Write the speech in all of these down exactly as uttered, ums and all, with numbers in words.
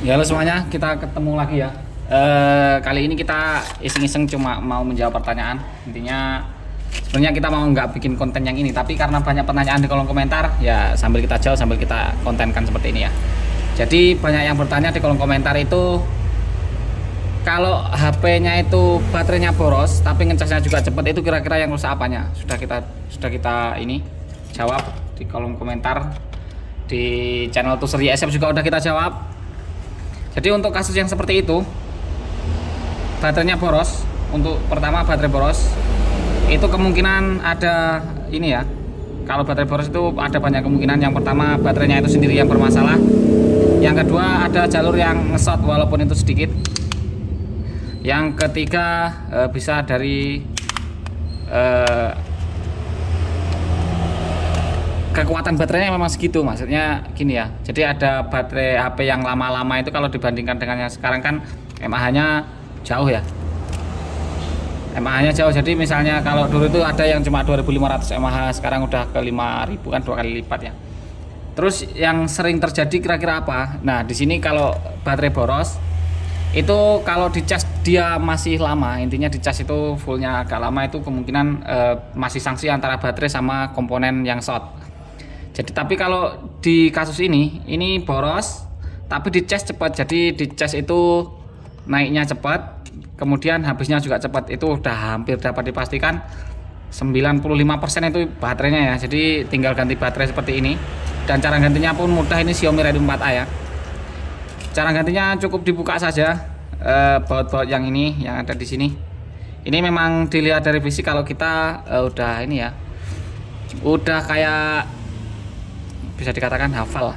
Ya halo semuanya, kita ketemu lagi ya. Eh, kali ini kita iseng-iseng cuma mau menjawab pertanyaan. Intinya sebenarnya kita mau nggak bikin konten yang ini, tapi karena banyak pertanyaan di kolom komentar, ya sambil kita jawab sambil kita kontenkan seperti ini ya. Jadi banyak yang bertanya di kolom komentar itu, kalau H P-nya itu baterainya boros, tapi ngecasnya juga cepat, itu kira-kira yang rusak apanya? Sudah kita sudah kita ini jawab di kolom komentar. Di channel Tusri S M juga udah kita jawab. Jadi untuk kasus yang seperti itu, baterainya boros, untuk pertama baterai boros, itu kemungkinan ada ini ya. Kalau baterai boros itu ada banyak kemungkinan. Yang pertama baterainya itu sendiri yang bermasalah. Yang kedua ada jalur yang ngesot walaupun itu sedikit. Yang ketiga e, bisa dari e, kekuatan baterainya memang segitu, maksudnya gini ya. Jadi ada baterai H P yang lama-lama itu kalau dibandingkan dengan yang sekarang kan M A H-nya jauh ya. M A H-nya jauh. Jadi misalnya kalau dulu itu ada yang cuma dua ribu lima ratus M A H, sekarang udah ke lima ribu, kan dua kali lipat ya. Terus yang sering terjadi kira-kira apa? Nah, di sini kalau baterai boros itu kalau dicas dia masih lama, intinya dicas itu fullnya agak lama, itu kemungkinan eh, masih sanksi antara baterai sama komponen yang short. Jadi tapi kalau di kasus ini ini boros tapi dicas cepat, jadi dicas itu naiknya cepat, kemudian habisnya juga cepat. Itu udah hampir dapat dipastikan sembilan puluh lima persen itu baterainya ya. Jadi tinggal ganti baterai seperti ini, dan cara gantinya pun mudah. Ini Xiaomi Redmi empat A ya. Cara gantinya cukup dibuka saja eh, baut-baut yang ini yang ada di sini. Ini memang dilihat dari fisik kalau kita eh, udah ini ya, udah kayak bisa dikatakan hafal.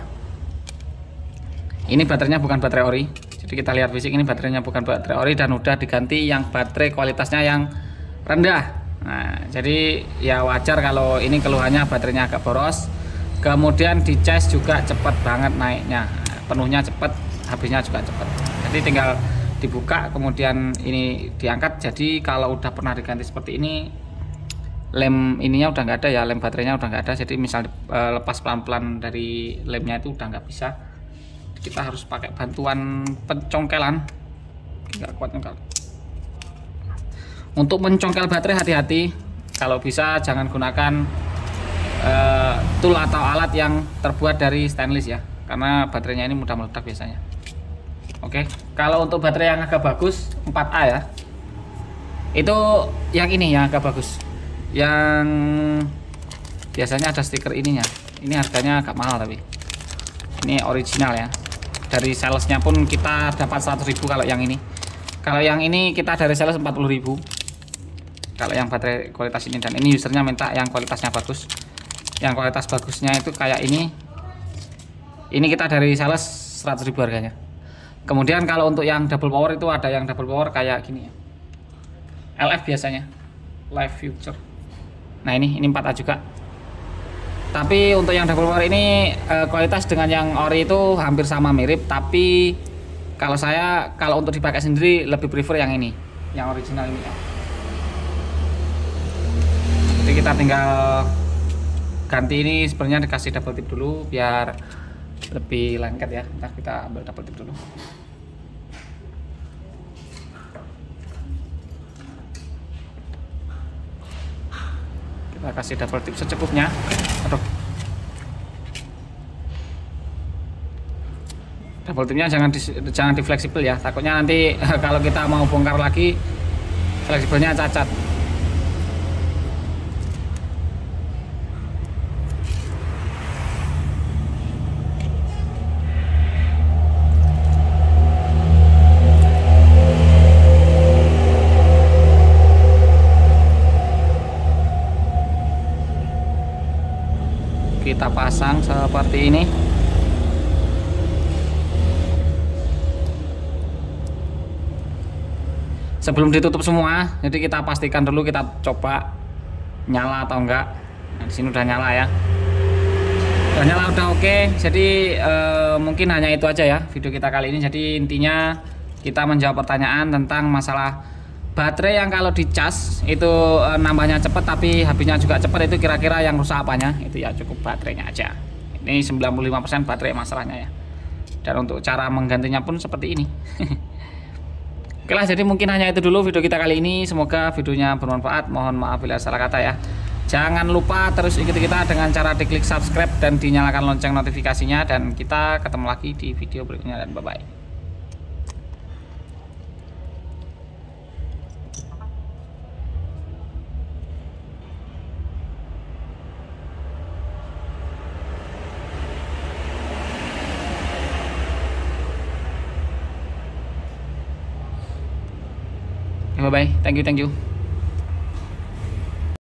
Ini baterainya bukan baterai ori. Jadi kita lihat fisik, ini baterainya bukan baterai ori dan udah diganti yang baterai kualitasnya yang rendah. Nah, jadi ya wajar kalau ini keluhannya baterainya agak boros. Kemudian dicas juga cepat banget naiknya, penuhnya cepat, habisnya juga cepat. Jadi tinggal dibuka kemudian ini diangkat. Jadi kalau udah pernah diganti seperti ini, lem ininya udah nggak ada ya, lem baterainya udah nggak ada. Jadi misal e, lepas pelan-pelan dari lemnya itu udah nggak bisa. Kita harus pakai bantuan pencongkelan. Nggak kuat nyongkel. Untuk mencongkel baterai hati-hati, kalau bisa jangan gunakan e, tool atau alat yang terbuat dari stainless ya, karena baterainya ini mudah meledak biasanya. Oke, kalau untuk baterai yang agak bagus empat A ya, itu yang ini yang agak bagus, yang biasanya ada stiker ininya. Ini harganya agak mahal, tapi ini original ya. Dari salesnya pun kita dapat seratus ribu kalau yang ini. Kalau yang ini kita dari sales empat puluh ribu. Kalau yang baterai kualitas ini, dan ini usernya minta yang kualitasnya bagus. Yang kualitas bagusnya itu kayak ini. Ini kita dari sales seratus ribu harganya. Kemudian kalau untuk yang double power itu ada yang double power kayak gini ya. L F biasanya, Live Future. Nah ini ini empat A juga. Tapi untuk yang double power ini eh, kualitas dengan yang ori itu hampir sama, mirip. Tapi kalau saya kalau untuk dipakai sendiri lebih prefer yang ini, yang original ini ya. Jadi kita tinggal ganti ini, sebenarnya dikasih double tip dulu biar lebih lengket ya. Ntar kita ambil double tip dulu. Kita kasih double tip secukupnya. Aduh. Double tipnya jangan di, jangan di fleksibel ya, takutnya nanti kalau kita mau bongkar lagi fleksibelnya cacat. Kita pasang seperti ini. Sebelum ditutup semua, jadi kita pastikan dulu, kita coba nyala atau enggak. Nah, di sini udah nyala ya. Udah nyala, udah oke. Jadi eh, mungkin hanya itu aja ya video kita kali ini. Jadi intinya kita menjawab pertanyaan tentang masalah baterai yang kalau dicas itu e, nambahnya cepat tapi habisnya juga cepat. Itu kira-kira yang rusak apanya? Itu ya cukup baterainya aja. Ini sembilan puluh lima persen baterai masalahnya ya. Dan untuk cara menggantinya pun seperti ini. Oke lah, jadi mungkin hanya itu dulu video kita kali ini. Semoga videonya bermanfaat. Mohon maaf bila salah kata ya. Jangan lupa terus ikuti kita dengan cara diklik subscribe dan dinyalakan lonceng notifikasinya. Dan kita ketemu lagi di video berikutnya, dan bye-bye. Bye bye, thank you, thank you.